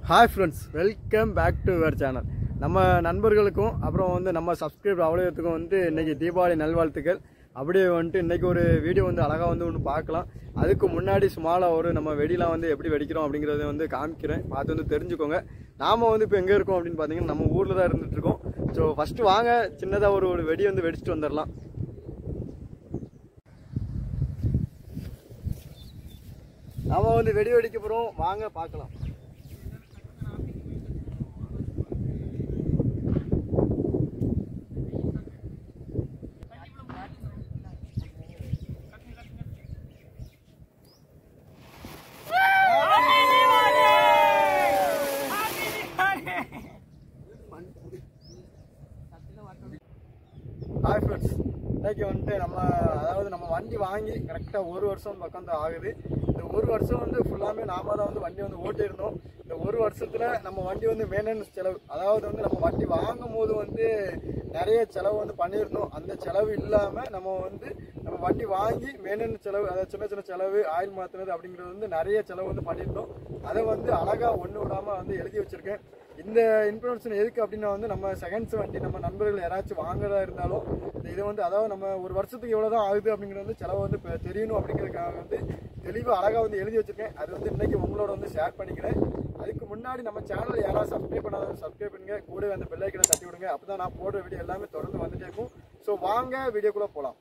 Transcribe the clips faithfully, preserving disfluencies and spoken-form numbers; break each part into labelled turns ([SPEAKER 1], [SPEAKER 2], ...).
[SPEAKER 1] Hi friends, welcome back to your channel. நம்ம நண்பர்களுக்கும் அப்புறம் வந்து நம்ம சப்ஸ்கிரைபர் அவ்வளோத்துக்கும் வந்து இன்றைக்கி தீபாவளி நல்வாழ்த்துக்கள். அப்படியே வந்துட்டு இன்றைக்கி ஒரு வீடியோ வந்து அழகாக வந்து ஒன்று பார்க்கலாம். அதுக்கு முன்னாடி சுமாராக ஒரு நம்ம வெடிலாம் வந்து எப்படி வெடிக்கிறோம் அப்படிங்கிறத வந்து காமிக்கிறேன், பார்த்து வந்து தெரிஞ்சுக்கோங்க. நாம் வந்து இப்போ எங்கே இருக்கோம் அப்படின்னு பார்த்தீங்கன்னா நம்ம ஊரில் தான் இருந்துகிட்ருக்கோம். ஸோ ஃபஸ்ட்டு வாங்க சின்னதாக ஒரு ஒரு வெடி வந்து வெடிச்சிட்டு வந்துடலாம். நாம் வந்து வெடி வெடிக்க போகிறோம், வாங்க பார்க்கலாம். ஹாய் ஃப்ரெண்ட்ஸ், இன்றைக்கி வந்துட்டு நம்ம அதாவது நம்ம வண்டி வாங்கி கரெக்டாக ஒரு வருஷம் பக்கம் தான் ஆகுது. இந்த ஒரு வருஷம் வந்து ஃபுல்லாமே நாம தான் வந்து வண்டி வந்து ஓட்டியிருந்தோம். இந்த ஒரு வருஷத்தில் நம்ம வண்டி வந்து மெயின்டெனன்ஸ் செலவு, அதாவது வந்து நம்ம வண்டி வாங்கும் போது வந்து நிறைய செலவு வந்து பண்ணியிருந்தோம். அந்த செலவு இல்லாமல் நம்ம வந்து நம்ம வண்டி வாங்கி மெயின்டெனன்ஸ் செலவு, அதாவது சின்ன சின்ன செலவு, ஆயில் மாற்றுறது அப்படிங்கிறது வந்து நிறைய செலவு வந்து பண்ணியிருந்தோம். அதை வந்து அழகாக ஒன்று விடாமல் வந்து எழுதி வச்சுருக்கேன். இந்த இன்ஃபர்மேஷன் எதுக்கு அப்படின்னா வந்து நம்ம செகண்ட்ஸ் வண்டி நம்ம நண்பர்கள் யாராச்சும் வாங்குறதா இருந்தாலும் இது வந்து அதாவது நம்ம ஒரு வருஷத்துக்கு எவ்வளோ தான் ஆகுது அப்படிங்கிறது வந்து செலவு வந்து இப்போ தெரியணும் அப்படிங்கிறதுக்காக வந்து தெளிவாக அழகாக வந்து எழுதி வச்சுருக்கேன். அது வந்து இன்றைக்கி உங்களோட வந்து ஷேர் பண்ணிக்கிறேன். அதுக்கு முன்னாடி நம்ம சேனல் யாராவது சப்ஸ்கிரைப் பண்ணாலும் சப்ஸ்கிரைப் பண்ணுங்க, கூட அந்த பெல் ஐக்கனை தட்டி விடுங்க. அப்போ தான் நான் போடுற வீடியோ எல்லாமே தொடர்ந்து வந்துட்டே இருக்கும். ஸோ வாங்க வீடியோக்குள்ளே போகலாம்.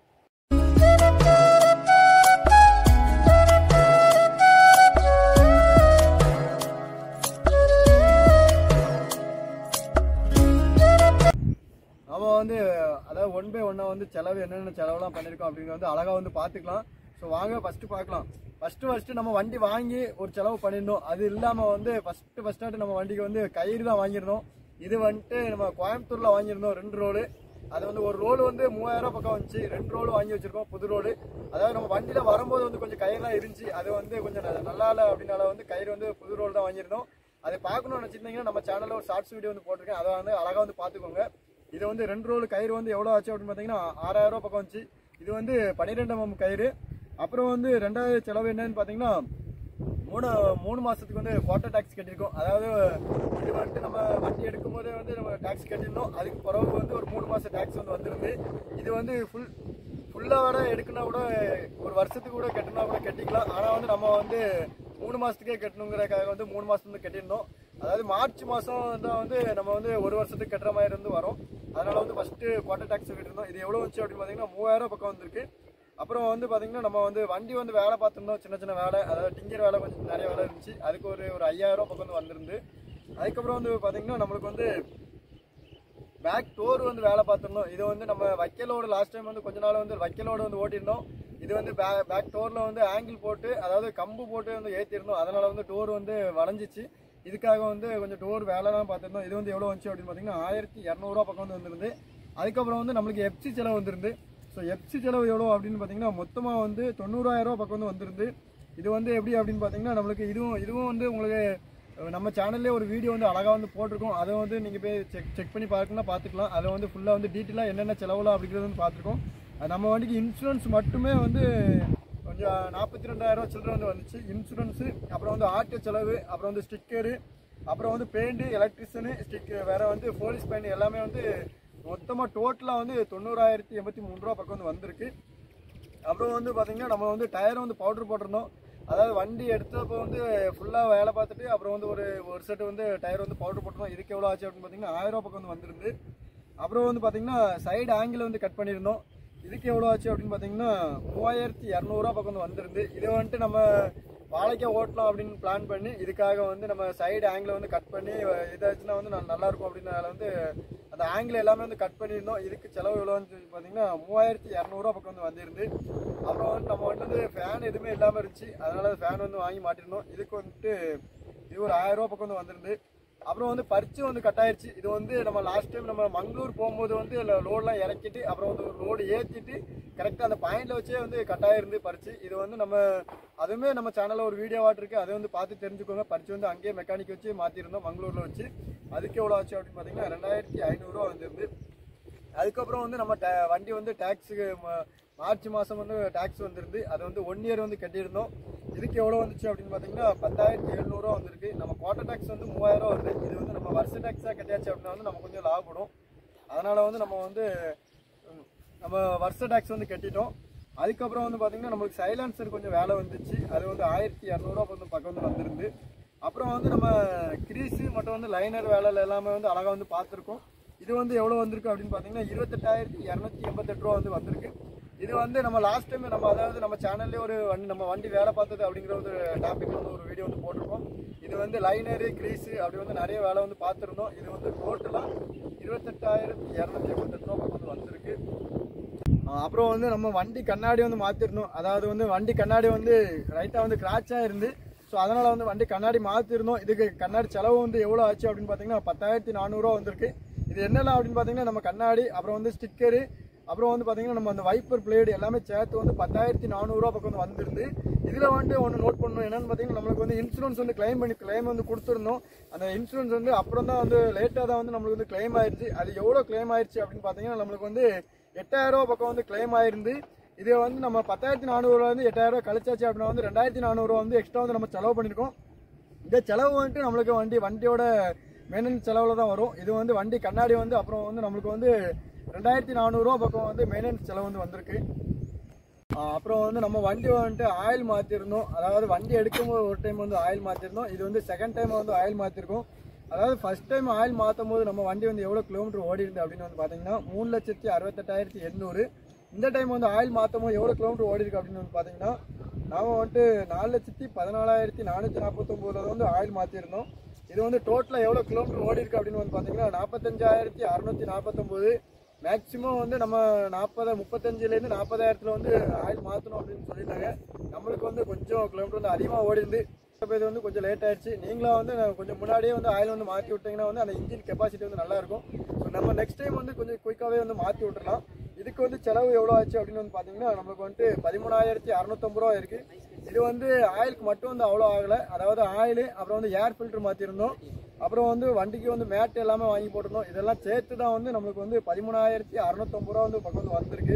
[SPEAKER 1] நம்ம வந்து அதாவது ஒன் பை ஒன்னாக வந்து செலவு என்னென்ன செலவுலாம் பண்ணியிருக்கோம் அப்படிங்கிறது வந்து அழகாக வந்து பார்த்துக்கலாம். ஸோ வாங்க ஃபஸ்ட்டு பார்க்கலாம். ஃபஸ்ட்டு ஃபஸ்ட்டு நம்ம வண்டி வாங்கி ஒரு செலவு பண்ணியிருந்தோம். அது இல்லாமல் வந்து ஃபஸ்ட்டு ஃபஸ்ட்டாட்டு நம்ம வண்டிக்கு வந்து கயிறு தான் வாங்கியிருந்தோம். இது வந்துட்டு நம்ம கோயம்புத்தூரில் வாங்கியிருந்தோம் ரெண்டு ரோடு. அது வந்து ஒரு ரோடு வந்து மூவாயிரம் பக்கம் வந்துச்சு, ரெண்டு ரோடு வாங்கி வச்சுருக்கோம் புது ரோடு. அதாவது நம்ம வண்டியில் வரும்போது வந்து கொஞ்சம் கயிறுலாம் இருந்துச்சு, அது வந்து கொஞ்சம் நல்லா இல்லை அப்படின்னால வந்து கயிறு வந்து புது ரோடு தான் வாங்கியிருந்தோம். அதை பார்க்கணும்னு நினச்சிருந்தீங்கன்னா நம்ம சேனலில் ஒரு ஷார்ட்ஸ் வீடியோ வந்து போட்டிருக்கேன், அதை வந்து அழகாக வந்து பார்த்துக்கோங்க. இது வந்து ரெண்டு ரோல் கயிறு வந்து எவ்வளோ ஆச்சு அப்படின்னு பார்த்தீங்கன்னா ஆறாயிரம் ரூபா பக்கம் வந்துச்சு. இது வந்து பன்னிரெண்டாம் எம் கயிறு. அப்புறம் வந்து ரெண்டாவது செலவு என்னன்னு பார்த்தீங்கன்னா மூணு மூணு மாதத்துக்கு வந்து குவார்ட்டர் டேக்ஸ் கட்டியிருக்கோம். அதாவது இது வந்துட்டு நம்ம வண்டி எடுக்கும் போதே வந்து நம்ம டேக்ஸ் கட்டியிருந்தோம். அதுக்கு பிறகு வந்து ஒரு மூணு மாதம் டேக்ஸ் வந்து வந்துருந்து. இது வந்து ஃபுல் ஃபுல்லாக வர எடுக்குன்னா கூட ஒரு வருஷத்துக்கு கூட கட்டினா கூட கட்டிக்கலாம். ஆனால் வந்து நம்ம வந்து மூணு மாதத்துக்கே கட்டணுங்கிறதுக்காக வந்து மூணு மாதம் வந்து கட்டியிருந்தோம். அதாவது மார்ச் மாதம் தான் வந்து நம்ம வந்து ஒரு வருஷத்துக்கு கட்டுற மாதிரி இருந்து வரும். அதனால் வந்து ஃபஸ்ட்டு குவார்ட்டர் டேக்ஸ் கட்டியிருந்தோம். இது எவ்வளோ வந்துச்சு அப்படின்னு பார்த்தீங்கன்னா மூவாயிரம் பக்கம் வந்திருக்கு. அப்புறம் வந்து பார்த்தீங்கன்னா நம்ம வந்து வண்டி வந்து வேலை பார்த்துருந்தோம், சின்ன சின்ன வேலை, அதாவது டிங்கர் வேலை கொஞ்சம் நிறைய வேலை இருந்துச்சு. அதுக்கு ஒரு ஒரு ஐயாயிரம் பக்கம் வந்து வந்திருந்து. அதுக்கப்புறம் வந்து பார்த்தீங்கன்னா நம்மளுக்கு வந்து பேக் டோர் வந்து வேலை பார்த்துருந்தோம். இது வந்து நம்ம வைக்கலோடு லாஸ்ட் டைம் வந்து கொஞ்ச நாள் வந்து வைக்கலோடு வந்து ஓட்டியிருந்தோம். இது வந்து பே பேக் டோரில் வந்து ஆங்கிள் போட்டு அதாவது கம்பு போட்டு வந்து ஏற்றிருந்தோம். அதனால் வந்து டோர் வந்து வளைஞ்சிச்சு. இதுக்காக வந்து கொஞ்சம் டோர் வேலைலாம் பார்த்துருந்தோம். இது வந்து எவ்வளோ வந்துச்சு அப்படின்னு பார்த்தீங்கன்னா ஆயிரத்தி இரநூறுவா பக்கம் வந்து வந்துருந்து. அதுக்கப்புறம் வந்து நம்மளுக்கு எஃப்சி செலவு வந்துருந்து. ஸோ எஃப்சி செலவு எவ்வளோ அப்படின்னு பார்த்தீங்கன்னா மொத்தமாக வந்து தொண்ணூறாயிரரூவா பக்கம் வந்து வந்துருந்து. இது வந்து எப்படி அப்படின்னு பார்த்தீங்கன்னா நம்மளுக்கு இதுவும் இதுவும் வந்து உங்களுக்கு நம்ம சேனல்லே ஒரு வீடியோ வந்து அழகாக வந்து போட்டிருக்கோம். அதை வந்து நீங்கள் போய் செக் செக் பண்ணி பார்க்கணும்னா பார்த்துக்கலாம். அதை வந்து ஃபுல்லாக வந்து டீட்டெயிலாக என்னென்ன செலவுலாம் அப்படிங்கிறது வந்து பார்த்துருக்கோம். நம்ம வண்டிக்கு இன்சூரன்ஸ் மட்டுமே வந்து கொஞ்சம் நாற்பத்தி ரெண்டாயிரரூவா சில்லரை வந்து வந்துச்சு இன்சூரன்ஸு. அப்புறம் வந்து ஆட்டோ செலவு, அப்புறம் வந்து ஸ்டிக்கரு, அப்புறம் வந்து பெயிண்ட்டு, எலக்ட்ரிஷனு, ஸ்டிக்கர், வேறு வந்து போலீஸ் பெயிண்ட் எல்லாமே வந்து மொத்தமாக டோட்டலாக வந்து தொண்ணூறாயிரத்தி எண்பத்தி மூணு ரூபா பக்கம் வந்து வந்திருக்கு. அப்புறம் வந்து பார்த்திங்கன்னா நம்ம வந்து டயர் வந்து பவுட்ரு போட்டிருந்தோம். அதாவது வண்டி எடுத்தப்போ வந்து ஃபுல்லாக வேலை பார்த்துட்டு அப்புறம் வந்து ஒரு ஒரு செட்டு வந்து டயர் வந்து பவுட்ரு போட்டிருந்தோம். இதுக்கு எவ்வளோ ஆச்சு அப்படின்னு பார்த்தீங்கன்னா ஆயிரம் ரூபா பக்கம் வந்து வந்துருந்து. அப்புறம் வந்து பார்த்திங்கன்னா சைடு ஆங்கிள் வந்து கட் பண்ணியிருந்தோம். இதுக்கு எவ்வளோ ஆச்சு அப்படின்னு பார்த்தீங்கன்னா மூவாயிரத்தி இரநூறுவா பக்கம் வந்து வந்துருந்து. இதை வந்துட்டு நம்ம வாழைக்காய் ஓட்டலாம் அப்படின்னு பிளான் பண்ணி இதுக்காக வந்து நம்ம சைடு ஆங்கிளை வந்து கட் பண்ணி இதாச்சுன்னா வந்து நான் நல்லாயிருக்கும் அப்படின்னால வந்து அந்த ஆங்கிள் எல்லாமே வந்து கட் பண்ணியிருந்தோம். இதுக்கு செலவு எவ்வளோன்னு பார்த்தீங்கன்னா மூவாயிரத்தி இரநூறுவா பக்கம் வந்து வந்துருந்து. அப்புறம் வந்து நம்ம வந்து ஃபேன் எதுவுமே இல்லாமல் இருந்துச்சு, அதனால் ஃபேன் வந்து வாங்கி மாட்டிருந்தோம். இதுக்கு வந்துட்டு இது ஒரு ஆயிரம் ரூபா பக்கம் வந்து வந்துருந்து. அப்புறம் வந்து பரிச்சு வந்து கட் ஆயிடுச்சு. இது வந்து நம்ம லாஸ்ட் டைம் நம்ம மங்களூர் போகும்போது வந்து லோடெலாம் இறக்கிட்டு அப்புறம் வந்து ஒரு லோடு ஏற்றிட்டு கரெக்டாக அந்த பாயிண்டில் வச்சே வந்து கட் ஆகிருந்து பரிச்சு. இது வந்து நம்ம அதுவுமே நம்ம சேனலில் ஒரு வீடியோவாட்டு இருக்குது, அதை வந்து பார்த்து தெரிஞ்சுக்கோங்க. பரிச்சு வந்து அங்கேயே மெக்கானிக் வச்சு மாற்றிருந்தோம் மங்களூரில் வச்சு. அதுக்கு எவ்வளோ ஆச்சு அப்படின்னு பார்த்தீங்கன்னா ரெண்டாயிரத்தி ஐநூறுரூவா வந்துருந்து. அதுக்கப்புறம் வந்து நம்ம வண்டி வந்து டேக்ஸுக்கு மார்ச் மாதம் வந்து டேக்ஸ் வந்துருந்து. அது வந்து ஒன் இயர் வந்து கட்டியிருந்தோம். இதுக்கு எவ்வளோ வந்துச்சு அப்படின்னு பார்த்தீங்கன்னா பத்தாயிரத்தி எழுநூறுவா வந்துருக்கு. நம்ம குவார்டர் டேக்ஸ் வந்து மூவாயிரம் ரூபா வருது. இது வந்து நம்ம வருஷ டேக்ஸாக கட்டியாச்சு அப்படின்னா வந்து நம்ம கொஞ்சம் லாபப்படும். அதனால் வந்து நம்ம வந்து நம்ம வருஷ டேக்ஸ் வந்து கட்டிட்டோம். அதுக்கப்புறம் வந்து பார்த்தீங்கன்னா நம்மளுக்கு சைலன்சர் கொஞ்சம் வேலை வந்துச்சு. அது வந்து ஆயிரத்தி இரநூறுவா வந்து பக்கம் வந்து வந்துருந்து. அப்புறம் வந்து நம்ம கிரீஸு மற்றும் வந்து லைனர் வேலை எல்லாமே வந்து அழகாக வந்து பார்த்துருக்கோம். இது வந்து எவ்வளோ வந்திருக்கு அப்படின்னு பார்த்தீங்கன்னா இருபத்தெட்டாயிரத்தி இரநூத்தி எண்பத்தெட்டு ரூபா வந்து வந்திருக்கு. இது வந்து நம்ம லாஸ்ட் டைம் நம்ம அதாவது நம்ம சேனல்லே ஒரு வண்டி நம்ம வண்டி வேலை பார்த்தது அப்படிங்கிற ஒரு டாபிக் வந்து ஒரு வீடியோ வந்து போட்டிருக்கோம். இது வந்து லைனரு கிரீஸு அப்படி வந்து நிறைய வேலை வந்து பார்த்துருந்தோம். இது வந்து டோட்டலாக இருபத்தெட்டாயிரத்தி இரநூத்தி எண்பத்தெட்டு ரூபா வந்து வந்திருக்கு. அப்புறம் வந்து நம்ம வண்டி கண்ணாடி வந்து மாற்றிருந்தோம். அதாவது வந்து வண்டி கண்ணாடி வந்து ரைட்டாக வந்து கிராச்சாக இருந்து, ஸோ அதனால் வந்து வண்டி கண்ணாடி மாற்றிருந்தோம். இதுக்கு கண்ணாடி செலவு வந்து எவ்வளோ ஆச்சு அப்படின்னு பார்த்தீங்கன்னா பத்தாயிரத்தி நானூறுரூவா வந்திருக்கு. இது என்னெல்லாம் அப்படின்னு பார்த்தீங்கன்னா நம்ம கண்ணாடி, அப்புறம் வந்து ஸ்டிக்கரு, அப்புறம் வந்து பார்த்தீங்கன்னா நம்ம அந்த வைப்பர் பிளேடு எல்லாமே சேர்த்து வந்து பத்தாயிரத்தி நானூறுரூவா பக்கம் வந்து வந்துருந்து. இதில் வந்துட்டு ஒன்று நோட் பண்ணணும் என்னென்னு பார்த்தீங்கன்னா நம்மளுக்கு வந்து இன்சூரன்ஸ் வந்து கிளைம் பண்ணி கிளைம் வந்து கொடுத்துருந்தோம். அந்த இன்சூரன்ஸ் வந்து அப்புறம் தான் வந்து லேட்டாக தான் வந்து நம்மளுக்கு வந்து கிளைம் ஆயிடுச்சு. அது எவ்வளோ கிளைம் ஆயிடுச்சு அப்படின்னு பார்த்தீங்கன்னா நம்மளுக்கு வந்து எட்டாயிரம் ரூபா பக்கம் வந்து கிளைம் ஆயிருந்து. இது வந்து நம்ம பத்தாயிரத்தி நானூறுரூவா வந்து எட்டாயிரம் ரூபா கழிச்சாச்சு அப்படின்னா வந்து ரெண்டாயிரத்தி நானூறுரூவா வந்து எக்ஸ்ட்ரா வந்து நம்ம செலவு பண்ணியிருக்கோம். இந்த செலவு வந்துட்டு நம்மளுக்கு வண்டி வண்டியோட மெயின்டெனன்ஸ் செலவில் தான் வரும். இது வந்து வண்டி கண்ணாடி வந்து அப்புறம் வந்து நம்மளுக்கு வந்து ரெண்டாயிரத்தி நானூறுரூவா பக்கம் வந்து மெயின்டெனன்ஸ் செலவு வந்து வந்திருக்கு. அப்புறம் வந்து நம்ம வண்டி வந்துட்டு ஆயில் மாற்றிருந்தோம். அதாவது வண்டி எடுக்கும்போது ஒரு டைம் வந்து ஆயில் மாற்றிருந்தோம். இது வந்து செகண்ட் டைம் வந்து ஆயில் மாற்றிருக்கோம். அதாவது ஃபர்ஸ்ட் டைம் ஆயில் மாற்றும் போது நம்ம வண்டி வந்து எவ்வளோ கிலோமீட்டர் ஓடி இருந்து அப்படின்னு வந்து பார்த்தீங்கன்னா மூணு லட்சத்தி அறுபத்தெட்டாயிரத்தி எண்ணூறு. இந்த டைம் வந்து ஆயில் மாற்றும் போது எவ்வளோ கிலோமீட்டர் ஓடி இருக்கு அப்படின்னு வந்து பார்த்தீங்கன்னா நாம் வந்துட்டு நாலு லட்சத்தி பதினாலாயிரத்தி நானூற்றி நாற்பத்தொம்போதில் வந்து ஆயில் மாற்றிருந்தோம். இது வந்து டோட்டலாக எவ்வளோ கிலோமீட்டர் ஓடி இருக்கு அப்படின்னு வந்து பார்த்தீங்கன்னா நாற்பத்தஞ்சாயிரத்தி அறுநூற்றி நாற்பத்தொம்போது. மேக்ஸிமம் வந்து நம்ம நாற்பது முப்பத்தஞ்சுலேருந்து நாற்பதாயிரத்தில் வந்து ஆயில் மாற்றணும் அப்படின்னு சொல்லிட்டாங்க. நம்மளுக்கு வந்து கொஞ்சம் கிலோமீட்டர் வந்து அதிகமாக ஓடி இருந்து இது வந்து கொஞ்சம் லேட் ஆயிடுச்சு. நீங்களும் வந்து கொஞ்சம் முன்னாடியே வந்து ஆயில் வந்து மாற்றி விட்டிங்கன்னா வந்து அந்த இன்ஜின் கெப்பாசிட்டி வந்து நல்லாயிருக்கும். ஸோ நம்ம நெக்ஸ்ட் டைம் வந்து கொஞ்சம் குயிக்காகவே வந்து மாற்றி விட்டுறலாம். இதுக்கு வந்து செலவு எவ்வளோ ஆச்சு அப்படின்னு வந்து பார்த்தீங்கன்னா நம்மளுக்கு வந்துட்டு பதிமூணாயிரத்தி அறுநூத்தம்பது ரூபா இருக்குது. இது வந்து ஆயிலுக்கு மட்டும் வந்து அவ்வளோ ஆகலை. அதாவது ஆயில், அப்புறம் வந்து ஏர் ஃபில்டர் மாற்றிருந்தோம், அப்புறம் வந்து வண்டிக்கு வந்து மேட் எல்லாமே வாங்கி போட்டிருந்தோம். இதெல்லாம் சேர்த்து தான் வந்து நம்மளுக்கு வந்து பதிமூணாயிரத்தி அறுநூத்தம்பது ரூபா வந்து பக்கம் வந்து வந்திருக்கு.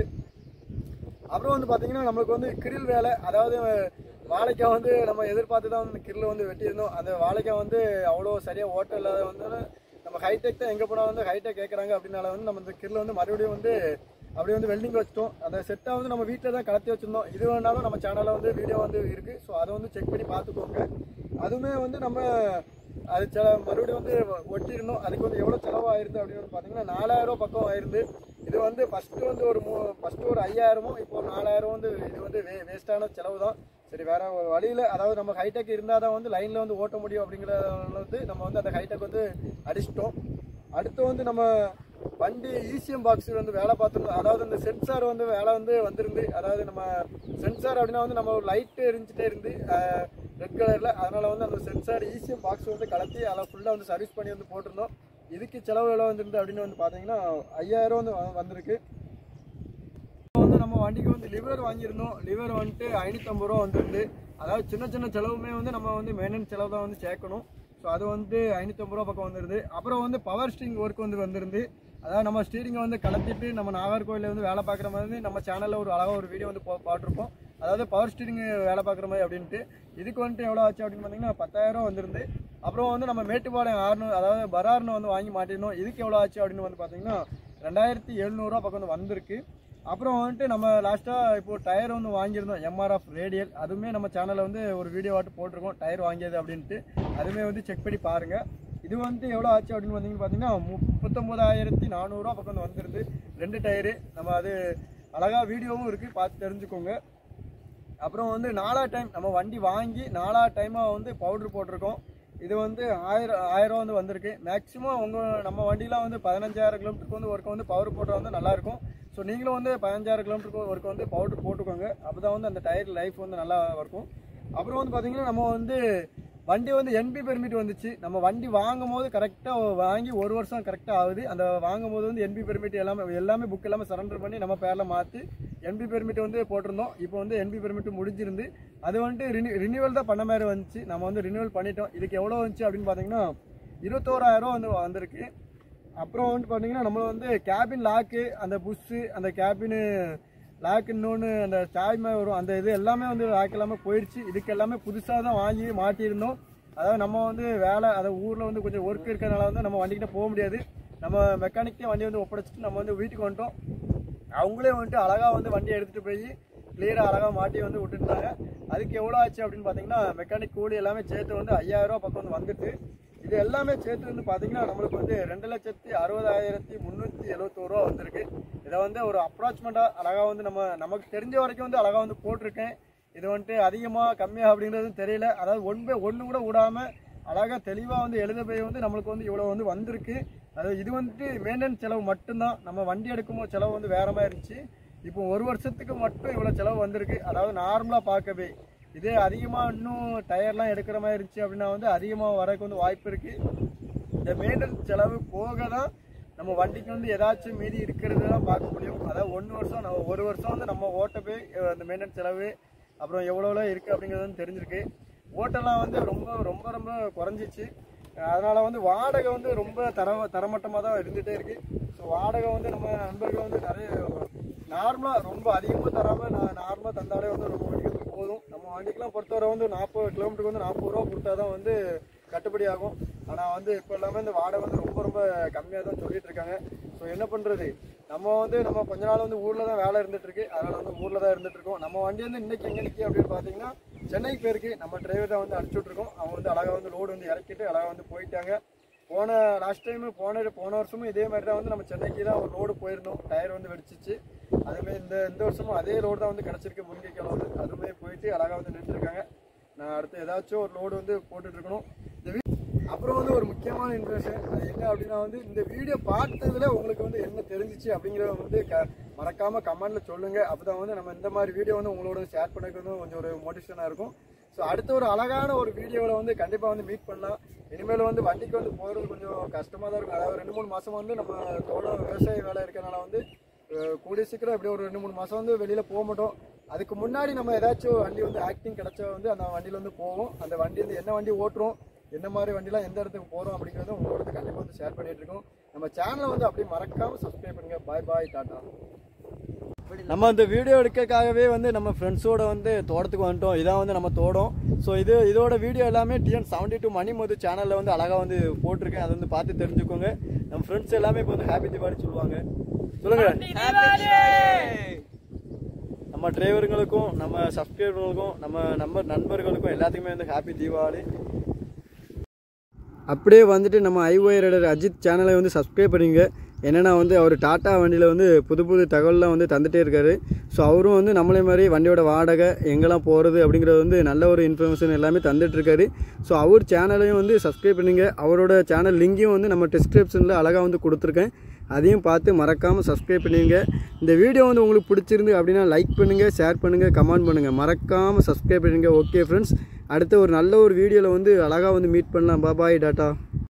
[SPEAKER 1] அப்புறம் வந்து பார்த்தீங்கன்னா நம்மளுக்கு வந்து கிரில் வேலை, அதாவது வாழைக்காய் வந்து நம்ம எதிர்பார்த்து தான் வந்து கிரில் வந்து வெட்டியிருந்தோம். அந்த வாழைக்காய் வந்து அவ்வளோ சரியாக ஓட்ட இல்லாத வந்து நம்ம ஹைடெக் தான் எங்கே போனால் வந்து ஹைடெக் கேட்குறாங்க அப்படின்னால வந்து நம்ம இந்த கிரில் வந்து மறுபடியும் வந்து அப்படியே வந்து வெல்டிங் வச்சிட்டோம். அந்த செட்டை வந்து நம்ம வீட்டில் தான் கலத்தி வச்சுருந்தோம். இது வேணாலும் நம்ம சேனலில் வந்து வீடியோ வந்து இருக்குது. ஸோ அதை வந்து செக் பண்ணி பார்த்துக்கோங்க. அதுவுமே வந்து நம்ம அது செல மறுபடியும் வந்து ஒட்டியிருந்தோம். அதுக்கு வந்து எவ்வளோ செலவு ஆயிருந்து அப்படின்னு வந்து பார்த்தீங்கன்னா நாலாயிரம் ரூபா பக்கம் ஆயிருந்து. இது வந்து ஃபஸ்ட்டு வந்து ஒரு மூ ஃபஸ்ட்டு ஒரு ஐயாயிரமும் இப்போ ஒரு நாலாயிரம் வந்து இது வந்து வே வேஸ்ட்டான செலவு தான். சரி, வேற ஒரு வழியில் அதாவது நம்ம ஹைடெக் இருந்தால் தான் வந்து லைனில் வந்து ஓட்ட முடியும் அப்படிங்கிறத வந்து நம்ம வந்து அந்த ஹைடெக் வந்து அடிச்சிட்டோம். அடுத்து வந்து நம்ம வண்டி ஈசிஎம் பாக்ஸ் வந்து வேலை பார்த்துருந்தோம். அதாவது இந்த சென்சார் வந்து வேலை வந்து வந்திருந்து. அதாவது நம்ம சென்சார் அப்படின்னா வந்து நம்ம ஒரு லைட்டு எரிஞ்சிட்டே இருந்து ரெட் கலரில், அதனால் வந்து அந்த சென்சார் ஈசிஎம் பாக்ஸ் வந்து கலத்தி அதை ஃபுல்லாக வந்து சர்வீஸ் பண்ணி வந்து போட்டிருந்தோம். இதுக்கு செலவு எவ்வளோ வந்துருந்து அப்படின்னு வந்து பார்த்தீங்கன்னா ஐயாயிரம் வந்து வந்திருக்கு. வந்து நம்ம வண்டிக்கு வந்து லிவர் வாங்கியிருந்தோம். லிவர் வந்துட்டு ஐநூற்றம்பது ரூபா வந்துருந்து. அதாவது சின்ன சின்ன செலவுமே வந்து நம்ம வந்து மெயின்டெனன்ஸ் செலவு தான் வந்து சேர்க்கணும். ஸோ அது வந்து ஐநூற்றம்பது ரூபா பக்கம் வந்துருது. அப்புறம் வந்து பவர் ஸ்டீரிங் ஒர்க் வந்து வந்திருந்து. அதாவது நம்ம ஸ்டீரிங்கை வந்து கலத்திட்டு நம்ம நாகர்கோயிலில் வந்து வேலை பார்க்குற மாதிரி நம்ம சேனலில் ஒரு அழகாக ஒரு வீடியோ வந்து போ பாட்டிருப்போம். அதாவது பவர் ஸ்டீரிங் வேலை பார்க்குற மாதிரி அப்படின்ட்டு. இதுக்கு வந்துட்டு எவ்வளோ ஆச்சு அப்படின்னு பார்த்தீங்கன்னா பத்தாயிரம் வந்துருந்து. அப்புறம் வந்து நம்ம மேட்டுப்பாளையம் ஆறுநூறு அதாவது பரார்னு வந்து வாங்கி மாட்டிருந்தோம். இதுக்கு எவ்வளோ ஆச்சு அப்படின்னு வந்து பார்த்தீங்கன்னா ரெண்டாயிரத்தி எழுநூறுவா பக்கம் வந்து வந்திருக்கு. அப்புறம் வந்துட்டு நம்ம லாஸ்ட்டாக இப்போ டயர் வந்து வாங்கியிருந்தோம், எம்ஆர்எஃப் ரேடியல். அதுவுமே நம்ம சேனலில் வந்து ஒரு வீடியோ ஆட்டு போட்டிருக்கோம் டயர் வாங்கியது அப்படின்ட்டு. அதுவுமே வந்து செக் பண்ணி பாருங்கள். இது வந்துட்டு எவ்வளோ ஆச்சு அப்படின்னு பார்த்தீங்கன்னு பார்த்தீங்கன்னா முப்பத்தொம்போதாயிரத்தி நானூறுரூவா பக்கம் வந்து வந்துருது ரெண்டு டயரு. நம்ம அது அழகாக வீடியோவும் இருக்குது, பார்த்து தெரிஞ்சுக்கோங்க. அப்புறம் வந்து நாலா டைம் நம்ம வண்டி வாங்கி நாலா டைமாக வந்து பவுட்ரு போட்டிருக்கோம். இது வந்து ஆயிரம் ஆயிரம் வந்து வந்திருக்கு. மேக்ஸிமம் உங்கள் நம்ம வண்டிலாம் வந்து பதினஞ்சாயிரம் கிலோமீட்டருக்கு வந்து ஒர்க்கு வந்து பவர் போட்டால் வந்து நல்லாயிருக்கும். ஸோ நீங்களும் வந்து பதினஞ்சாயிரம் கிலோமீட்டருக்கு ஒர்க்கு வந்து பவுடர் போட்டுக்கோங்க. அப்போ தான் வந்து அந்த டயர் லைஃப் வந்து நல்லா இருக்கும். அப்புறம் வந்து பார்த்திங்கன்னா நம்ம வந்து வண்டி வந்து என்பி பெர்மிட் வந்துச்சு. நம்ம வண்டி வாங்கும் போது கரெக்டாக வாங்கி ஒரு வருஷம் கரெக்டாக ஆகுது. அந்த வாங்கும் போது வந்து என்பி பெர்மிட் எல்லாமே எல்லாமே புக் எல்லாமே சரண்டர் பண்ணி நம்ம பேரில் மாற்றி என்பி பெர்மிட் வந்து போட்டிருந்தோம். இப்போ வந்து என்பி பெர்மிட் முடிஞ்சிருந்து அது வந்துட்டு ரினி ரினியூவல் தான் பண்ண மாதிரி வந்துச்சு. நம்ம வந்து ரினியூவல் பண்ணிட்டோம். இதுக்கு எவ்வளோ வந்துச்சு அப்படின்னு பார்த்தீங்கன்னா இருபத்தோராயிரம் வந்து வந்திருக்கு. அப்புறம் வந்து பார்த்தீங்கன்னா நம்ம வந்து கேபின் லாக்கு, அந்த புஷ்ஷு, அந்த கேபின் லாக் இன்னொன்று அந்த சாய்மை வரும் அந்த இது எல்லாமே வந்து லாக் எல்லாமே போயிடுச்சு. இதுக்கு எல்லாமே புதுசாக தான் வாங்கி மாட்டியிருந்தோம். அதாவது நம்ம வந்து வேலை அதை ஊரில் வந்து கொஞ்சம் ஒர்க் இருக்கிறதுனால வந்து நம்ம வண்டிக்கிட்ட போக முடியாது. நம்ம மெக்கானிக்கே வண்டி வந்து ஒப்படைச்சிட்டு நம்ம வந்து வீட்டுக்கு வந்துட்டோம். அவங்களே வந்துட்டு அழகாக வந்து வண்டியை எடுத்துகிட்டு போய் கிளியராக அழகாக மாட்டி வந்து விட்டுட்டாங்க. அதுக்கு எவ்வளோ ஆச்சு அப்படின்னு பார்த்தீங்கன்னா மெக்கானிக் கூலி எல்லாமே சேர்த்து வந்து ஐயாயிரம் ரூபா பக்கம் வந்து வந்துட்டு இது எல்லாமே சேர்த்து வந்து பார்த்தீங்கன்னா நம்மளுக்கு வந்து ரெண்டு லட்சத்தி அறுபதாயிரத்தி முந்நூற்றி எழுபத்தோரு ரூபா வந்திருக்கு. இதை வந்து ஒரு அப்ராக்சிமேட்டாக அழகாக வந்து நம்ம நமக்கு தெரிஞ்ச வரைக்கும் வந்து அழகாக வந்து போட்டிருக்கேன். இது வந்துட்டு அதிகமாக கம்மியாக அப்படின்றது தெரியல. அதாவது ஒன் பை ஒன்று கூட விடாமல் அழகாக தெளிவாக வந்து எழுத போய் வந்து நம்மளுக்கு வந்து இவ்வளோ வந்து வந்திருக்கு. அது இது வந்துட்டு மெயின்டெனன்ஸ் செலவு மட்டும்தான். நம்ம வண்டி எடுக்கும்போது செலவு வந்து வேற மாதிரி இருந்துச்சு. இப்போ ஒரு வருஷத்துக்கு மட்டும் இவ்வளோ செலவு வந்திருக்கு. அதாவது நார்மலாக பார்க்கவே இதே அதிகமாக இன்னும் டயர்லாம் எடுக்கிற மாதிரி இருந்துச்சு அப்படின்னா வந்து அதிகமாக வரக்கு வந்து வாய்ப்பு இருக்குது. இந்த மெயின்டெனன்ஸ் செலவு போக தான் நம்ம வண்டிக்கு வந்து ஏதாச்சும் மீதி இருக்கிறது தான் பார்க்க முடியும். அதாவது ஒன்று வருஷம் நம்ம ஒரு வருஷம் வந்து நம்ம ஓட்ட போய் அந்த மெயின்டெனன்ஸ் செலவு அப்புறம் எவ்வளோல இருக்குது அப்படிங்கிறது வந்து தெரிஞ்சிருக்கு. ஓட்டெல்லாம் வந்து ரொம்ப ரொம்ப ரொம்ப குறைஞ்சிச்சு. அதனால் வந்து வாடகை வந்து ரொம்ப தர தரமட்டமாக தான் இருந்துகிட்டே இருக்குது. ஸோ வாடகை வந்து நம்ம நண்பர்கள் வந்து நிறைய நார்மலாக ரொம்ப அதிகமாக தராமல் நான் நார்மலாக தந்தாலே வந்து ரொம்ப வண்டிக்கு போதும். நம்ம வண்டிக்கெலாம் பொறுத்தவரை வந்து நாற்பது கிலோமீட்டருக்கு வந்து நாற்பது ரூபா கொடுத்தா தான் வந்து கட்டுப்படி ஆகும். ஆனால் வந்து இப்போ எல்லாமே இந்த வாடகை வந்து ரொம்ப ரொம்ப கம்மியாக தான் சொல்லிட்டு இருக்காங்க. ஸோ என்ன பண்ணுறது, நம்ம வந்து நம்ம கொஞ்ச நாள் வந்து ஊரில் தான் வேலை இருந்துட்டு இருக்கு. அதனால் வந்து ஊரில் தான் இருந்துட்டு இருக்கோம். நம்ம வண்டி வந்து இன்னைக்கு எங்கே நிற்கி அப்படின்னு பார்த்தீங்கன்னா சென்னைக்கு போயிருக்கு. நம்ம டிரைவர் தான் வந்து அனுப்பிச்சி விட்ருக்கோம். அவங்க வந்து அழகாக வந்து லோடு வந்து இறக்கிட்டு அழகாக வந்து போயிட்டாங்க. போன லாஸ்ட் டைமு போன போன வருஷமும் இதே மாதிரி தான் வந்து நம்ம சென்னைக்கு தான் ஒரு லோடு போயிருந்தோம். டயர் வந்து வெடிச்சிச்சு. அதுமாதிரி இந்த இந்த வருஷமும் அதே லோடு தான் வந்து கிடச்சிருக்கு. முருங்கைக்காய் லோடு அதுமாதிரி போயிட்டு அழகாக வந்து நின்றுருக்காங்க. நான் அடுத்து ஏதாச்சும் ஒரு லோடு வந்து போட்டுட்டு இருக்கணும். இந்த வீ அப்புறம் வந்து ஒரு முக்கியமான இன்ஃபர்மேஷன் அது என்ன அப்படின்னா வந்து இந்த வீடியோ பார்த்ததுல உங்களுக்கு வந்து என்ன தெரிஞ்சிச்சு அப்படிங்கிறத வந்து க மறக்காமல் கமெண்ட்டில் சொல்லுங்கள். அப்போ தான் வந்து நம்ம இந்த மாதிரி வீடியோ வந்து உங்களோட ஷேர் பண்ணக்கு வந்து கொஞ்சம் ஒரு மோட்டிவேஷனாக இருக்கும். ஸோ அடுத்த ஒரு அழகான ஒரு வீடியோவில் வந்து கண்டிப்பாக வந்து மீட் பண்ணலாம். இனிமேல் வந்து வண்டிக்கு வந்து போகிறது கொஞ்சம் கஷ்டமாக தான் இருக்கும். அதாவது ரெண்டு மூணு மாதம் வந்து நம்ம தோட்டம் விவசாய வேலை இருக்கிறனால வந்து கூடிய சீக்கிரம் இப்படி ஒரு ரெண்டு மூணு மாதம் வந்து வெளியில் போக மாட்டோம். அதுக்கு முன்னாடி நம்ம ஏதாச்சும் வண்டி வந்து ஆக்டிங் கிடச்சா வந்து அந்த வண்டியில் வந்து போவோம். அந்த வண்டி வந்து என்ன வண்டி ஓட்டுறோம், என்ன மாதிரி வண்டிலாம் எந்த இடத்துக்கு போகிறோம் அப்படிங்கிறத உங்களோட கண்டிப்பாக வந்து ஷேர் பண்ணிட்டு இருக்கோம். நம்ம சேனலை வந்து அப்படியே மறக்காமல் சப்ஸ்கிரைப் பண்ணுங்கள். Bye bye tata. நம்ம இந்த வீடியோ எடுக்கிறதுக்காகவே வந்து நம்ம ஃப்ரெண்ட்ஸோட வந்து தோட்டத்துக்கு வந்துட்டோம். இதான் வந்து நம்ம தோட்டம். ஸோ இது இதோட வீடியோ எல்லாமே TN seventy two Mani Madhu சேனலில் வந்து அழகாக வந்து போட்டிருக்கேன். அதை வந்து பார்த்து தெரிஞ்சுக்கோங்க. நம்ம ஃப்ரெண்ட்ஸ் எல்லாமே இப்போ வந்து ஹாப்பி தீபாவளி சொல்லுவாங்க. சொல்லுங்க. நம்ம டிரைவருங்களுக்கும் நம்ம சப்ஸ்கிரைபர்களுக்கும் நம்ம நம்ம நண்பர்களுக்கும் எல்லாத்துக்குமே வந்து ஹாப்பி தீபாவளி. அப்படியே வந்துட்டு நம்ம ஐஓஏ ரைடர் அஜித் சேனலை வந்து சப்ஸ்கிரைப் பண்ணிங்க. என்னென்னா வந்து அவர் டாட்டா வண்டியில் வந்து புது புது தகவல்லாம் வந்து தந்துகிட்டே இருக்காரு. ஸோ அவரும் வந்து நம்மளே மாதிரி வண்டியோட வாடகை எங்கெல்லாம் போகிறது அப்படிங்கிறது வந்து நல்ல ஒரு இன்ஃபர்மேஷன் எல்லாமே தந்துட்டுருக்காரு. ஸோ அவர் சேனலையும் வந்து சப்ஸ்கிரைப் பண்ணிங்க. அவரோட சேனல் லிங்கையும் வந்து நம்ம டிஸ்கிரிப்ஷனில் அழகாக வந்து கொடுத்துருக்கேன். அதையும் பார்த்து மறக்காமல் சப்ஸ்கிரைப் பண்ணுவீங்க. இந்த வீடியோ வந்து உங்களுக்கு பிடிச்சிருந்து அப்படின்னா லைக் பண்ணுங்கள், ஷேர் பண்ணுங்கள், கமெண்ட் பண்ணுங்கள். மறக்காமல் சப்ஸ்கிரைப் பண்ணுங்கள். ஓகே ஃப்ரெண்ட்ஸ், அடுத்த ஒரு நல்ல ஒரு வீடியோவில் வந்து அழகாக வந்து மீட் பண்ணலாம். Bye tata.